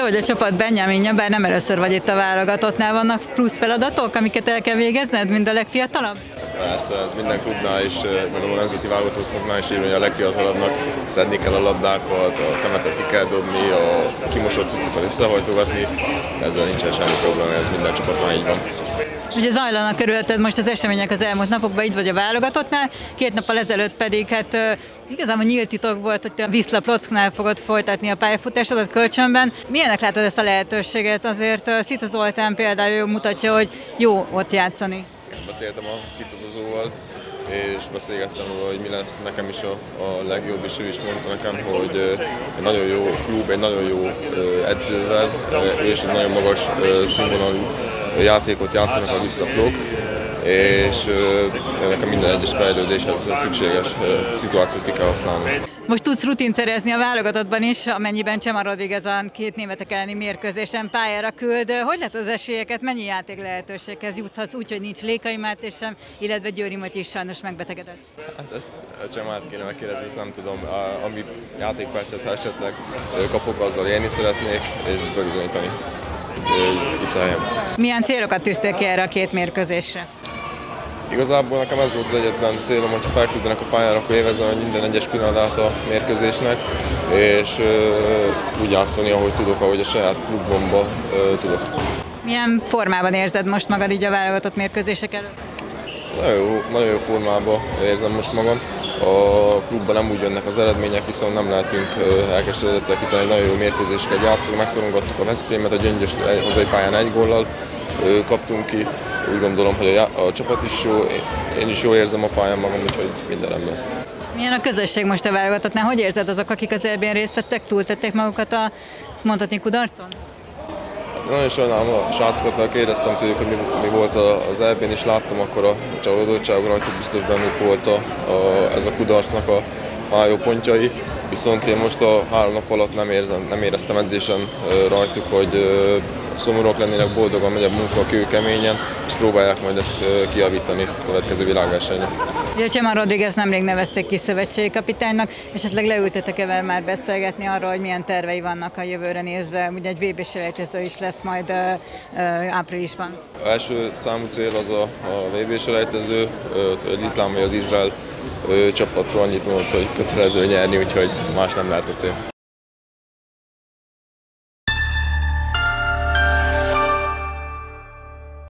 hogy a csapat Benjaminja, bár nem először vagy itt a válogatottnál, vannak plusz feladatok, amiket el kell végezned, mind a legfiatalabb? Persze, ez minden klubnál is, mondom, a nemzeti válogatottnál is ír, hogy a legfiatalabbnak szedni kell a labdákat, a szemetet ki kell dobni, a kimosott cuccokat összehajtogatni, ezzel nincsen semmi probléma, ez minden csapatban így van. Ugye zajlanak körülötted most az események az elmúlt napokban, itt vagy a válogatottnál, 2 nappal ezelőtt pedig igazából nyílt titok volt, hogy te a Wisla Plocknál fogod folytatni a pályafutásodat kölcsönben. Milyenek látod ezt a lehetőséget? Azért Szita Zoltán például mutatja, hogy jó ott játszani. Beszéltem a szitazozóval, és beszélgettem róla, hogy mi lesz nekem is a legjobb, és ő is mondta nekem, hogy egy nagyon jó klub, egy nagyon jó edzővel, és egy nagyon magas színvonalú játékot játszanak a Wisla Plock, és nekem minden egyes fejlődéshez szükséges szituációt ki kell használni. Most tudsz rutint szerezni a válogatottban is, amennyiben Csema Rodriguez a 2 németek elleni mérkőzésen pályára küld. Hogy látod az esélyeket, mennyi játék lehetőséghez juthatsz úgy, hogy nincs Lékai Máté sem, illetve Győri Matyi is sajnos megbetegedett? Hát ezt a Csemát kéne megkérdezni, ezt nem tudom. Ami játékpercet, ha esetleg kapok, azzal élni szeretnék, és bebizonyítani itt a helyem. Milyen célokat tűztél ki erre a 2 mérkőzésre? Igazából nekem ez volt az egyetlen célom, hogyha felküldenek a pályára, akkor élvezzem minden egyes pillanatát a mérkőzésnek, és úgy játszani, ahogy tudok, ahogy a saját klubomba tudok. Milyen formában érzed most magad így a válogatott mérkőzések előtt? Nagyon jó formában érzem most magam. A klubban nem úgy jönnek az eredmények, viszont nem lehetünk elkeseredettek, hiszen egy nagyon jó mérkőzéseket játszunk, megszorongattuk a Veszprémet, a Gyöngyös hazai pályán 1 góllal kaptunk ki. Úgy gondolom, hogy a csapat is jó, én is jól érzem a pályán magam, úgyhogy minden nem lesz. Milyen a közösség most a válogatottnál? Hogy érzed azok, akik az EB-n részt vettek, túltették magukat a mondhatni kudarcon? Hát nagyon sajnálom a srácokat, mert éreztem tőlük, hogy mi volt az EB-n, és láttam akkor a csalódottságon, hogy biztos bennük volt ez a kudarcnak a fájó pontjai. Viszont én most a 3 nap alatt nem éreztem edzésen rajtuk, hogy szomorúak lennének, boldogan megy a munka kőkeményen, és próbálják majd ezt kijavítani a következő világversenyen. Ugye Csema Rodriguez nemrég nevezték ki szövetségi kapitánynak, esetleg leültetek-e vele már beszélgetni arról, hogy milyen tervei vannak a jövőre nézve, ugye egy VB selejtező is lesz majd áprilisban. Az első számú cél az a VB selejtező, Litván vagy az Izrael csapatról annyit mondott, hogy kötelező nyerni, úgyhogy más nem lehet a cél.